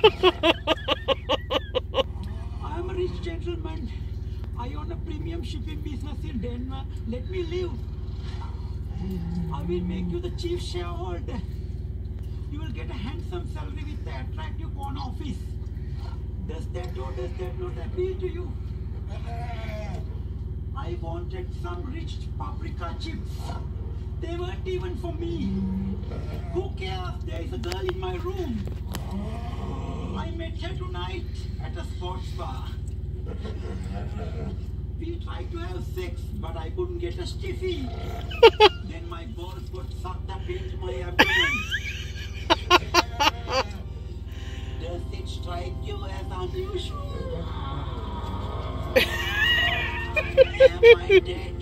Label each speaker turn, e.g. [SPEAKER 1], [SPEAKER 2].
[SPEAKER 1] I'm a rich gentleman. I own a premium shipping business in Denver. Let me live. I will make you the chief shareholder. You will get a handsome salary with the attractive corner office. Does that not appeal to you? I wanted some rich paprika chips. They weren't even for me. Who cares? There is a girl in my room. I met her tonight at a sports bar. We tried to have sex, but I couldn't get a stiffy. Then my balls got sucked up into my abdomen. Does it strike you as unusual? Am I dead?